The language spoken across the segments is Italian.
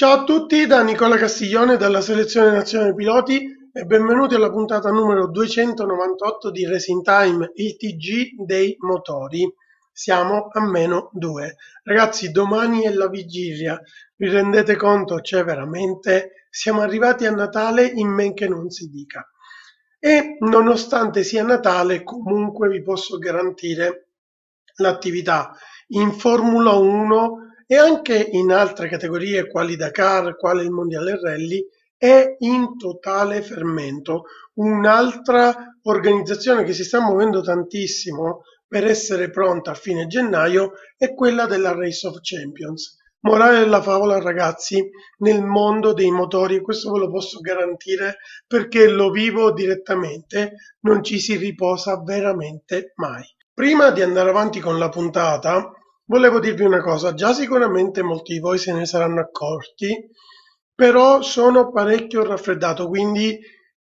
Ciao a tutti da Nicola Castiglione dalla Selezione Nazionale Piloti e benvenuti alla puntata numero 298 di Racing Time, il TG dei motori. Siamo a -2. Ragazzi, domani è la vigilia, vi rendete conto? Cioè veramente siamo arrivati a Natale in men che non si dica. E nonostante sia Natale, comunque vi posso garantire l'attività in Formula 1 e anche in altre categorie quali Dakar, quale il Mondiale Rally, è in totale fermento. Un'altra organizzazione che si sta muovendo tantissimo per essere pronta a fine gennaio è quella della Race of Champions. Morale della favola, ragazzi, nel mondo dei motori, e questo ve lo posso garantire perché lo vivo direttamente, non ci si riposa veramente mai. Prima di andare avanti con la puntata, volevo dirvi una cosa, già sicuramente molti di voi se ne saranno accorti, però sono parecchio raffreddato, quindi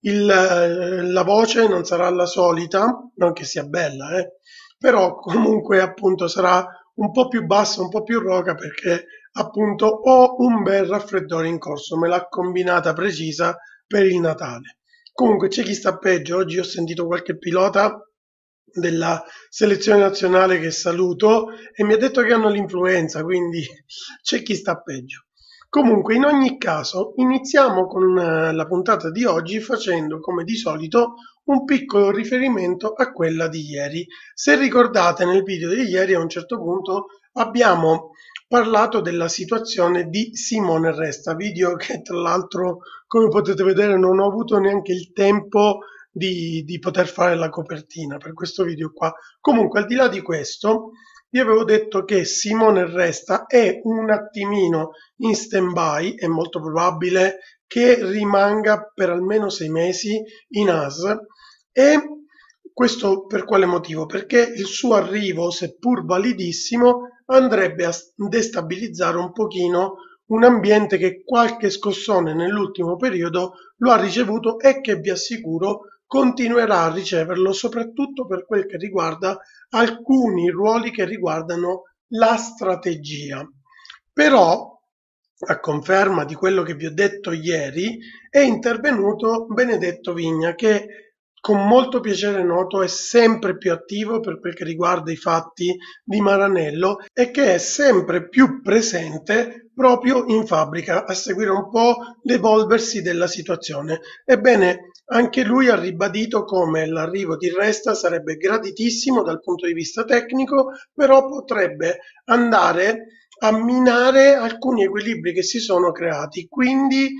la voce non sarà la solita, non che sia bella, però comunque appunto sarà un po' più bassa, un po' più roca perché appunto ho un bel raffreddore in corso, me l'ha combinata precisa per il Natale. Comunque c'è chi sta peggio, oggi ho sentito qualche pilota della selezione nazionale che saluto e mi ha detto che hanno l'influenza, quindi c'è chi sta peggio. Comunque, in ogni caso, iniziamo con la puntata di oggi facendo, come di solito, un piccolo riferimento a quella di ieri. Se ricordate, nel video di ieri a un certo punto abbiamo parlato della situazione di Simone Resta, video che tra l'altro, come potete vedere, non ho avuto neanche il tempo di poter fare la copertina per questo video qua. Comunque, al di là di questo, vi avevo detto che Simone Resta è un attimino in stand-by, è molto probabile che rimanga per almeno 6 mesi in AS. E questo per quale motivo? Perché il suo arrivo, seppur validissimo, andrebbe a destabilizzare un pochino un ambiente che qualche scossone nell'ultimo periodo lo ha ricevuto e che vi assicuro continuerà a riceverlo, soprattutto per quel che riguarda alcuni ruoli che riguardano la strategia. Però, a conferma di quello che vi ho detto ieri, è intervenuto Benedetto Vigna, che con molto piacere noto è sempre più attivo per quel che riguarda i fatti di Maranello e che è sempre più presente proprio in fabbrica a seguire un po' l'evolversi della situazione. Ebbene, anche lui ha ribadito come l'arrivo di Resta sarebbe graditissimo dal punto di vista tecnico, però potrebbe andare a minare alcuni equilibri che si sono creati, quindi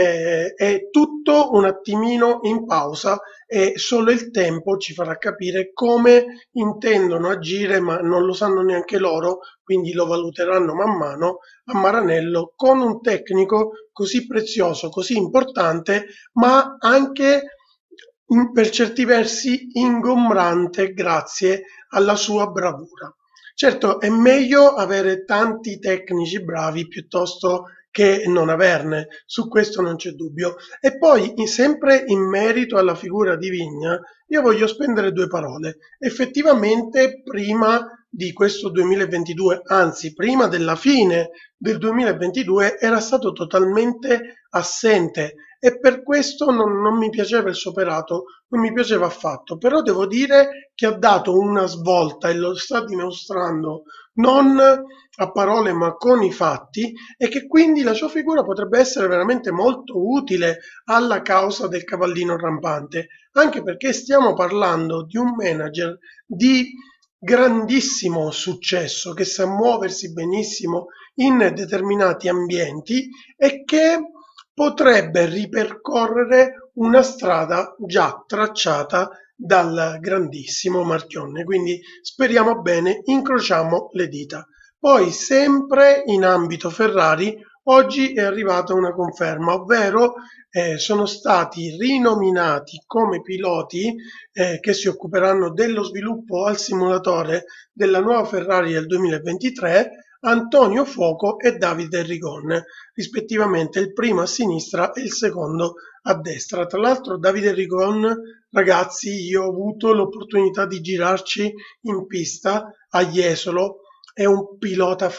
è tutto un attimino in pausa e solo il tempo ci farà capire come intendono agire, ma non lo sanno neanche loro, quindi lo valuteranno man mano a Maranello con un tecnico così prezioso, così importante, ma anche per certi versi ingombrante grazie alla sua bravura. Certo, è meglio avere tanti tecnici bravi piuttosto che non averne, su questo non c'è dubbio. E poi, sempre in merito alla figura di Vigna, io voglio spendere due parole. Effettivamente, prima di questo 2022, anzi prima della fine del 2022, era stato totalmente assente e per questo non mi piaceva il suo operato, non mi piaceva affatto, però devo dire che ha dato una svolta e lo sta dimostrando non a parole ma con i fatti e che quindi la sua figura potrebbe essere veramente molto utile alla causa del cavallino rampante, anche perché stiamo parlando di un manager di grandissimo successo che sa muoversi benissimo in determinati ambienti e che potrebbe ripercorrere una strada già tracciata dal grandissimo Marchionne. Quindi speriamo bene, incrociamo le dita. Poi, sempre in ambito Ferrari, oggi è arrivata una conferma, ovvero sono stati rinominati come piloti che si occuperanno dello sviluppo al simulatore della nuova Ferrari del 2023 Antonio Fuoco e Davide Rigon, rispettivamente il primo a sinistra e il secondo a destra. Tra l'altro Davide Rigon, ragazzi, io ho avuto l'opportunità di girarci in pista a Jesolo, è un pilota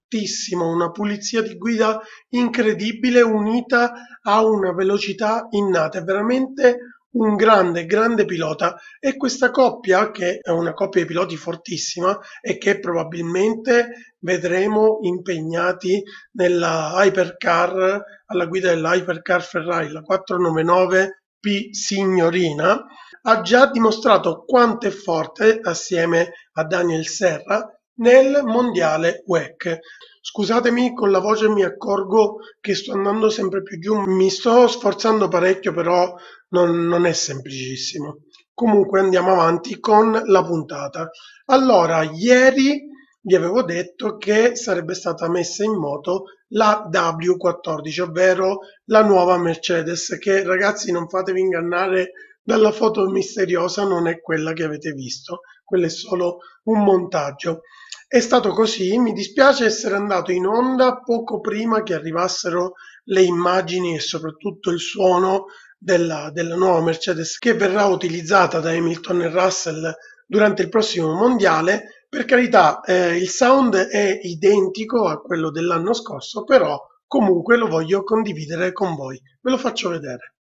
fortissimo, una pulizia di guida incredibile unita a una velocità innata, è veramente un grande pilota. E questa coppia, che è una coppia di piloti fortissima e che probabilmente vedremo impegnati nella hypercar, alla guida della hypercar Ferrari, la 499P Signorina, ha già dimostrato quanto è forte assieme a Daniel Serra nel mondiale WEC. Scusatemi con la voce, mi accorgo che sto andando sempre più giù, mi sto sforzando parecchio, però non è semplicissimo. Comunque andiamo avanti con la puntata. Allora, ieri vi avevo detto che sarebbe stata messa in moto la W14, ovvero la nuova Mercedes, che ragazzi non fatevi ingannare dalla foto misteriosa, non è quella che avete visto, quello è solo un montaggio. È stato così, mi dispiace essere andato in onda poco prima che arrivassero le immagini e soprattutto il suono della nuova Mercedes che verrà utilizzata da Hamilton e Russell durante il prossimo mondiale. Per carità, il sound è identico a quello dell'anno scorso, però comunque lo voglio condividere con voi. Ve lo faccio vedere.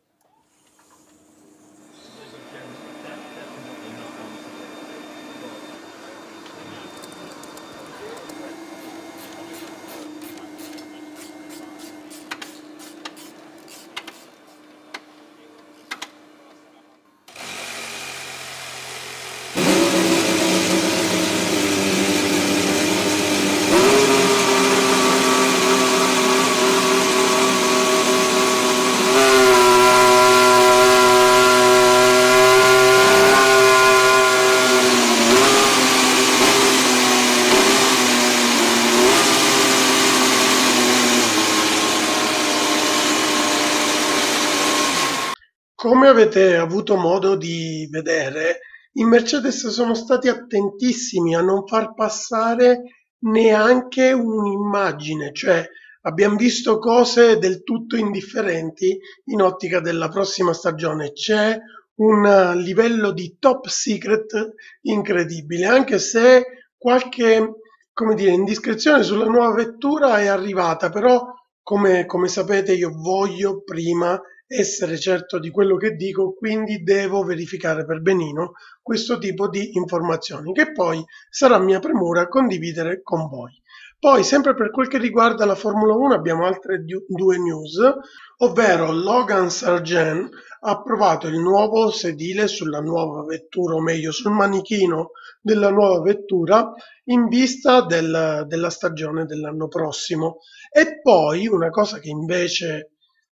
Come avete avuto modo di vedere, i Mercedes sono stati attentissimi a non far passare neanche un'immagine, cioè abbiamo visto cose del tutto indifferenti in ottica della prossima stagione. C'è un livello di top secret incredibile, anche se qualche, come dire, indiscrezione sulla nuova vettura è arrivata, però come sapete io voglio prima essere certo di quello che dico, quindi devo verificare per benino questo tipo di informazioni, che poi sarà mia premura condividere con voi. Poi, sempre per quel che riguarda la Formula 1, abbiamo altre due news, ovvero Logan Sargent ha provato il nuovo sedile sulla nuova vettura, o meglio sul manichino della nuova vettura, in vista della stagione dell'anno prossimo. E poi una cosa che invece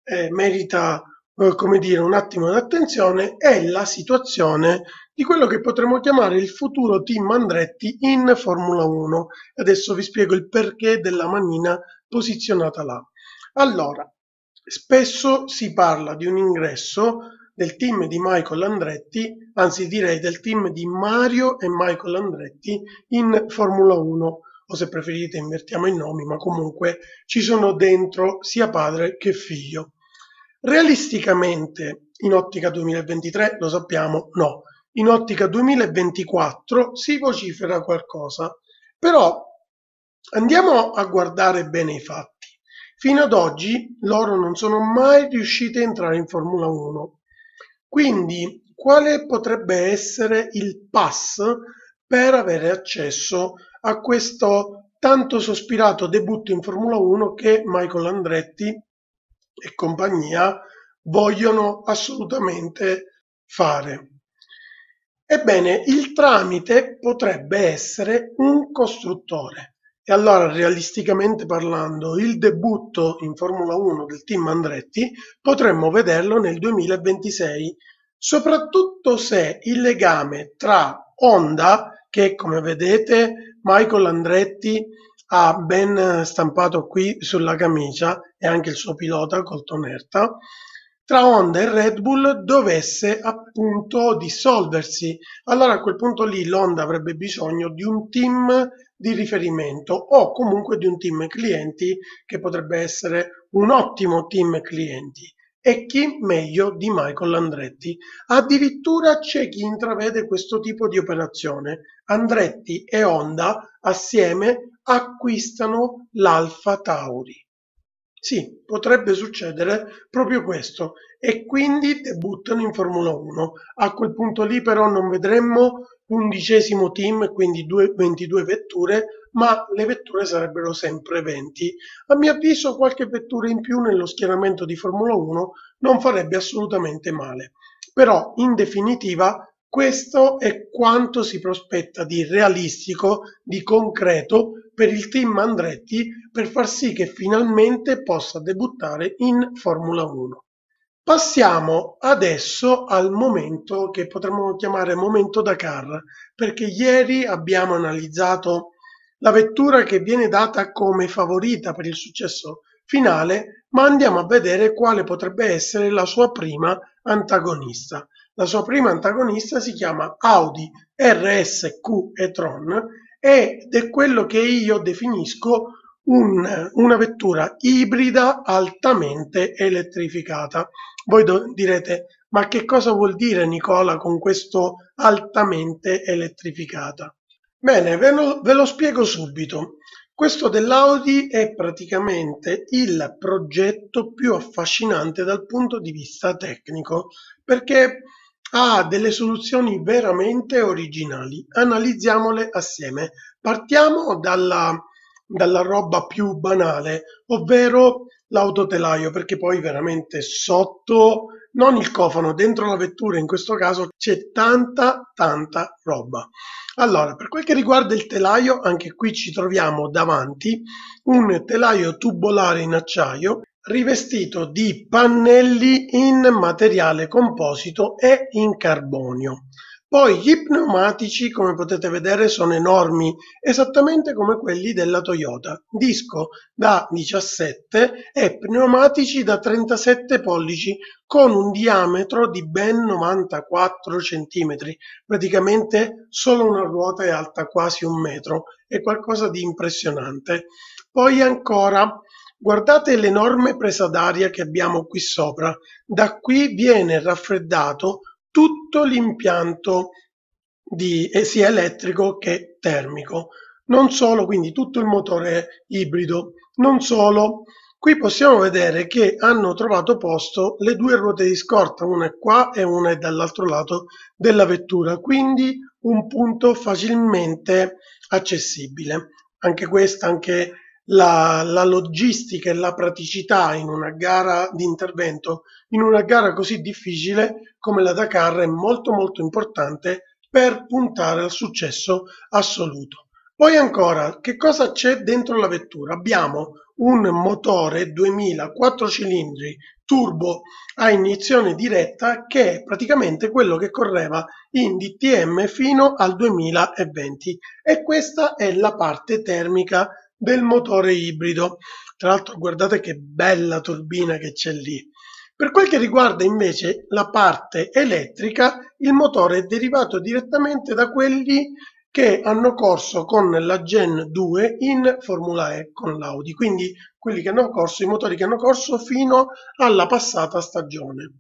merita come dire, un attimo d'attenzione è la situazione di quello che potremmo chiamare il futuro team Andretti in Formula 1. Adesso vi spiego il perché della manina posizionata là. Allora, spesso si parla di un ingresso del team di Michael Andretti, anzi direi del team di Mario e Michael Andretti in Formula 1, o se preferite invertiamo i nomi, ma comunque ci sono dentro sia padre che figlio. Realisticamente, in ottica 2023, lo sappiamo, no. In ottica 2024 si vocifera qualcosa, però andiamo a guardare bene i fatti. Fino ad oggi loro non sono mai riusciti a entrare in Formula 1. Quindi, quale potrebbe essere il pass per avere accesso a questo tanto sospirato debutto in Formula 1 che Michael Andretti e compagnia vogliono assolutamente fare? Ebbene, il tramite potrebbe essere un costruttore. E allora, realisticamente parlando, il debutto in Formula 1 del team Andretti potremmo vederlo nel 2026, soprattutto se il legame tra Honda, che come vedete Michael Andretti ha ben stampato qui sulla camicia, e anche il suo pilota Colton Herta, tra Honda e Red Bull dovesse appunto dissolversi. Allora a quel punto lì l'Honda avrebbe bisogno di un team di riferimento o comunque di un team clienti che potrebbe essere un ottimo team clienti. E chi meglio di Michael Andretti? Addirittura c'è chi intravede questo tipo di operazione. Andretti e Honda assieme acquistano l'Alfa Tauri. Sì, potrebbe succedere proprio questo e quindi debuttano in Formula 1. A quel punto lì però non vedremmo l'11° team, quindi 22 vetture, ma le vetture sarebbero sempre 20. A mio avviso qualche vettura in più nello schieramento di Formula 1 non farebbe assolutamente male. Però in definitiva questo è quanto si prospetta di realistico, di concreto per il team Andretti per far sì che finalmente possa debuttare in Formula 1. Passiamo adesso al momento che potremmo chiamare momento Dakar, perché ieri abbiamo analizzato la vettura che viene data come favorita per il successo finale, ma andiamo a vedere quale potrebbe essere la sua prima antagonista. La sua prima antagonista si chiama Audi RSQ e-tron ed è quello che io definisco una vettura ibrida altamente elettrificata. Voi direte, ma che cosa vuol dire Nicola con questo altamente elettrificata? Bene, ve lo spiego subito. Questo dell'Audi è praticamente il progetto più affascinante dal punto di vista tecnico, perché ha delle soluzioni veramente originali. Analizziamole assieme. Partiamo dalla roba più banale, ovvero l'autotelaio, perché poi veramente sotto, non il cofano, dentro la vettura in questo caso c'è tanta roba. Allora, per quel che riguarda il telaio, anche qui ci troviamo davanti un telaio tubolare in acciaio rivestito di pannelli in materiale composito e in carbonio. Poi gli pneumatici, come potete vedere, sono enormi, esattamente come quelli della Toyota, disco da 17 e pneumatici da 37 pollici con un diametro di ben 94 cm, praticamente solo una ruota è alta quasi 1 metro, è qualcosa di impressionante. Poi ancora, guardate l'enorme presa d'aria che abbiamo qui sopra, da qui viene raffreddato tutto l'impianto sia elettrico che termico. Non solo, quindi tutto il motore ibrido. Non solo, qui possiamo vedere che hanno trovato posto le due ruote di scorta, una è qua e una è dall'altro lato della vettura, quindi un punto facilmente accessibile. Anche questa, anche la logistica e la praticità in una gara di intervento, in una gara così difficile come la Dakar, è molto importante per puntare al successo assoluto. Poi ancora, che cosa c'è dentro la vettura? Abbiamo un motore 2000 4 cilindri turbo a iniezione diretta che è praticamente quello che correva in DTM fino al 2020 e questa è la parte termica del motore ibrido. Tra l'altro guardate che bella turbina che c'è lì. Per quel che riguarda invece la parte elettrica, il motore è derivato direttamente da quelli che hanno corso con la Gen 2 in Formula E con l'Audi, quindi quelli che hanno corso, i motori che hanno corso fino alla passata stagione.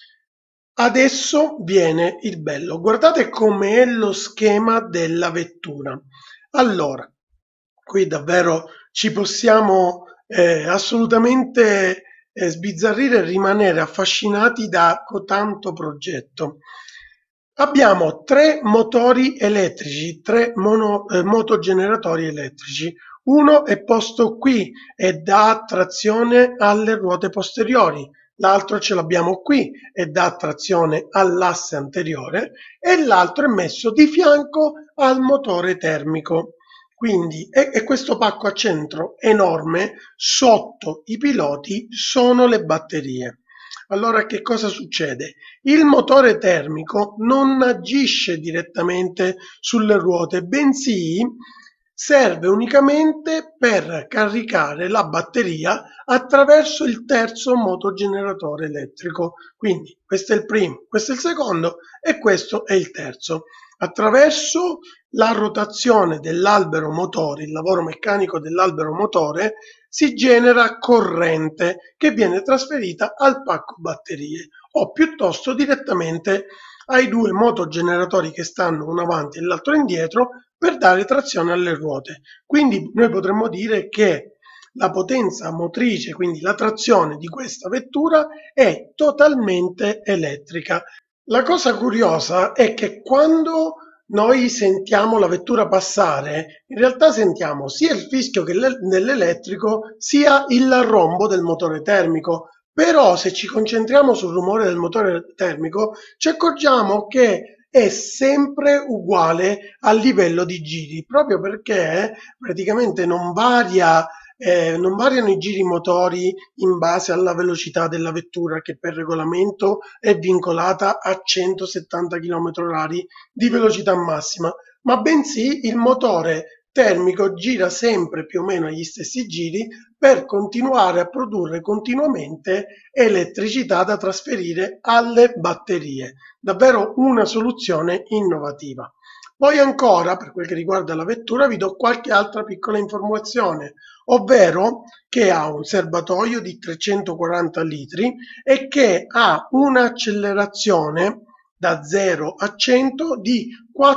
Adesso viene il bello, guardate com'è lo schema della vettura. Allora, qui davvero ci possiamo assolutamente sbizzarrire e rimanere affascinati da tanto progetto. Abbiamo 3 motori elettrici, 3 motogeneratori elettrici. Uno è posto qui e dà trazione alle ruote posteriori, l'altro ce l'abbiamo qui e dà trazione all'asse anteriore e l'altro è messo di fianco al motore termico. Quindi, e questo pacco a centro enorme, sotto i piloti sono le batterie. Allora che cosa succede? Il motore termico non agisce direttamente sulle ruote, bensì serve unicamente per caricare la batteria attraverso il terzo motogeneratore elettrico. Quindi questo è il primo, questo è il secondo e questo è il terzo. Attraverso la rotazione dell'albero motore, il lavoro meccanico dell'albero motore, si genera corrente che viene trasferita al pacco batterie o piuttosto direttamente ai 2 motogeneratori che stanno uno avanti e l'altro indietro per dare trazione alle ruote. Quindi noi potremmo dire che la potenza motrice, quindi la trazione di questa vettura, è totalmente elettrica. La cosa curiosa è che quando noi sentiamo la vettura passare, in realtà sentiamo sia il fischio dell'elettrico sia il rombo del motore termico. Però se ci concentriamo sul rumore del motore termico, ci accorgiamo che è sempre uguale al livello di giri, proprio perché praticamente non variano i giri motori in base alla velocità della vettura, che per regolamento è vincolata a 170 km/h di velocità massima, ma bensì il motore termico gira sempre più o meno agli stessi giri per continuare a produrre continuamente elettricità da trasferire alle batterie. Davvero una soluzione innovativa. Poi ancora, per quel che riguarda la vettura, vi do qualche altra piccola informazione, ovvero che ha un serbatoio di 340 litri e che ha un'accelerazione da 0 a 100 di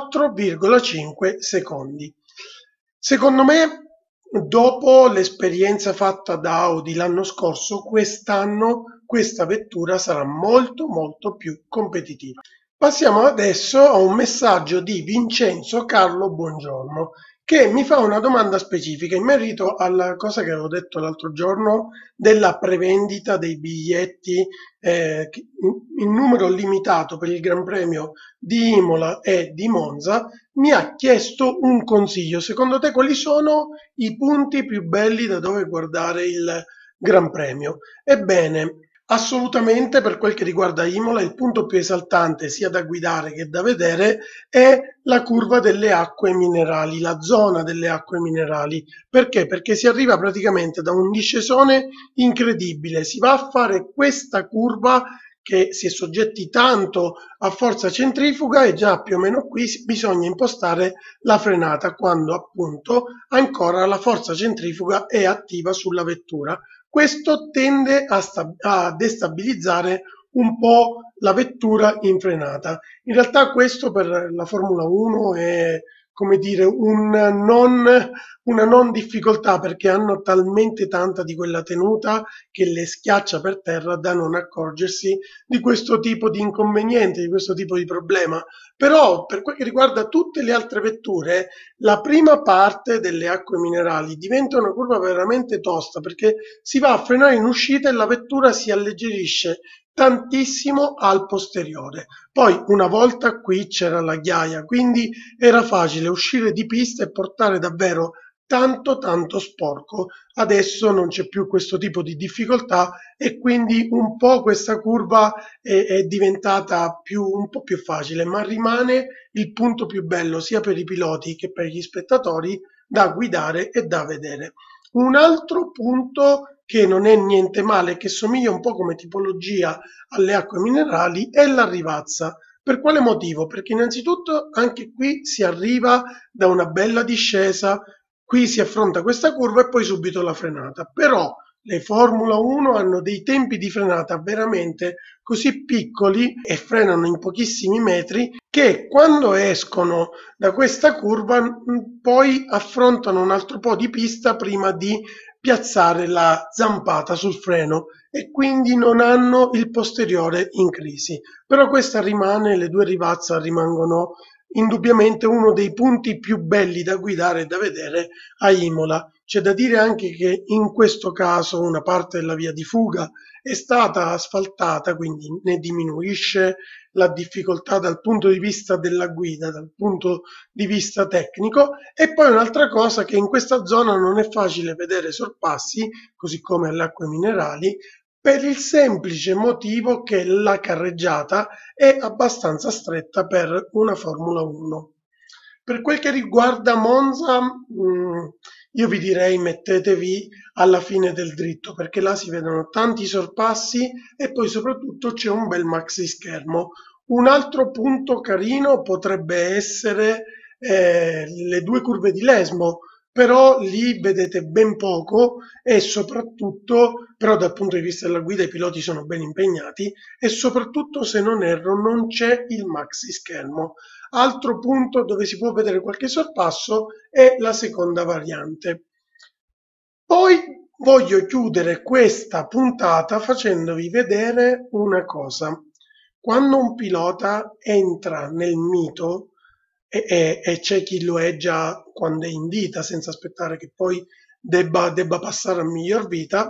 4,5 secondi. Secondo me, dopo l'esperienza fatta da Audi l'anno scorso, quest'anno questa vettura sarà molto più competitiva. Passiamo adesso a un messaggio di Vincenzo Carlo Buongiorno, che mi fa una domanda specifica in merito alla cosa che avevo detto l'altro giorno della prevendita dei biglietti in numero limitato per il Gran Premio di Imola e di Monza. Mi ha chiesto un consiglio. Secondo te quali sono i punti più belli da dove guardare il Gran Premio? Ebbene, assolutamente, per quel che riguarda Imola, il punto più esaltante sia da guidare che da vedere è la curva delle acque minerali, la zona delle acque minerali. Perché? Perché si arriva praticamente da un discesone incredibile, si va a fare questa curva che si è soggetti tanto a forza centrifuga e già più o meno qui bisogna impostare la frenata quando appunto ancora la forza centrifuga è attiva sulla vettura. Questo tende a destabilizzare un po' la vettura in frenata. In realtà questo per la Formula 1 è, come dire, una non difficoltà, perché hanno talmente tanta di quella tenuta che le schiaccia per terra da non accorgersi di questo tipo di inconveniente, di questo tipo di problema. Però per quel che riguarda tutte le altre vetture, la prima parte delle acque minerali diventa una curva veramente tosta, perché si va a frenare in uscita e la vettura si alleggerisce tantissimo al posteriore. Poi una volta qui c'era la ghiaia, quindi era facile uscire di pista e portare davvero tanto sporco. Adesso non c'è più questo tipo di difficoltà e quindi un po' questa curva è diventata un po' più facile, ma rimane il punto più bello sia per i piloti che per gli spettatori da guidare e da vedere. Un altro punto che non è niente male, che somiglia un po' come tipologia alle acque minerali, è la rivazza. Per quale motivo? Perché innanzitutto anche qui si arriva da una bella discesa, qui si affronta questa curva e poi subito la frenata. Però le Formula 1 hanno dei tempi di frenata veramente così piccoli e frenano in pochissimi metri che quando escono da questa curva poi affrontano un altro po' di pista prima di piazzare la zampata sul freno e quindi non hanno il posteriore in crisi. Però questa rimane, le due rivazze rimangono indubbiamente uno dei punti più belli da guidare e da vedere a Imola. C'è da dire anche che in questo caso una parte della via di fuga è stata asfaltata, quindi ne diminuisce la difficoltà dal punto di vista della guida, dal punto di vista tecnico. E poi un'altra cosa, che in questa zona non è facile vedere sorpassi, così come alle acque minerali, per il semplice motivo che la carreggiata è abbastanza stretta per una Formula 1. Per quel che riguarda Monza, io vi direi mettetevi alla fine del dritto, perché là si vedono tanti sorpassi e poi soprattutto c'è un bel maxi schermo. Un altro punto carino potrebbe essere le due curve di Lesmo, però lì vedete ben poco e soprattutto, però dal punto di vista della guida i piloti sono ben impegnati e soprattutto, se non erro, non c'è il maxi schermo. Altro punto dove si può vedere qualche sorpasso è la seconda variante. Poi voglio chiudere questa puntata facendovi vedere una cosa. Quando un pilota entra nel mito e c'è chi lo è già quando è in vita, senza aspettare che poi debba passare a miglior vita,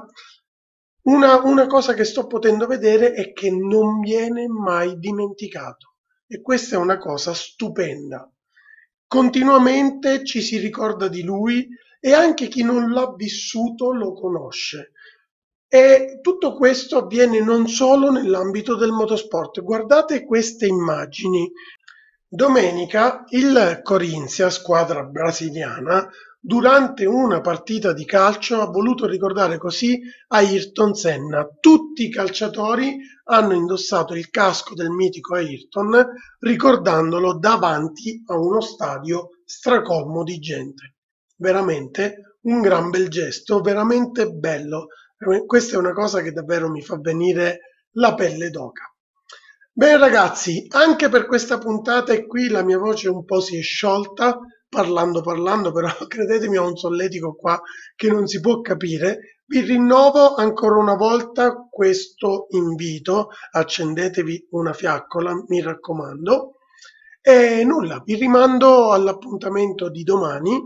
una cosa che sto potendo vedere è che non viene mai dimenticato. E questa è una cosa stupenda. Continuamente ci si ricorda di lui e anche chi non l'ha vissuto lo conosce. E tutto questo avviene non solo nell'ambito del motorsport. Guardate queste immagini. Domenica il Corinthians, squadra brasiliana, durante una partita di calcio ha voluto ricordare così Ayrton Senna. Tutti i calciatori hanno indossato il casco del mitico Ayrton, ricordandolo davanti a uno stadio stracolmo di gente. Veramente un gran bel gesto, veramente bello. Questa è una cosa che davvero mi fa venire la pelle d'oca. Bene ragazzi, anche per questa puntata e qui la mia voce un po' si è sciolta, parlando, però credetemi ho un solletico qua che non si può capire. Vi rinnovo ancora una volta questo invito, accendetevi una fiaccola, mi raccomando. E nulla, vi rimando all'appuntamento di domani,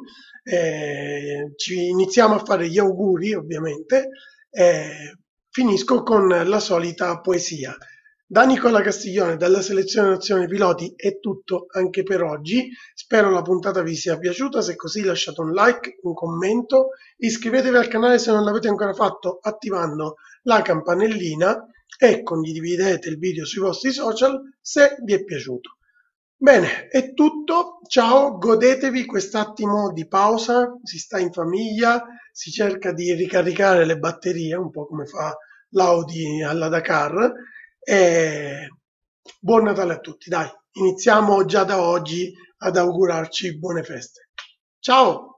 ci iniziamo a fare gli auguri ovviamente, finisco con la solita poesia. Da Nicola Castiglione, dalla Selezione Nazionale Piloti è tutto anche per oggi. Spero la puntata vi sia piaciuta, se è così lasciate un like, un commento, iscrivetevi al canale se non l'avete ancora fatto attivando la campanellina e condividete il video sui vostri social se vi è piaciuto. Bene, è tutto, ciao, godetevi quest'attimo di pausa, si sta in famiglia, si cerca di ricaricare le batterie, un po' come fa l'Audi alla Dakar, e buon Natale a tutti, dai, iniziamo già da oggi ad augurarci buone feste. Ciao!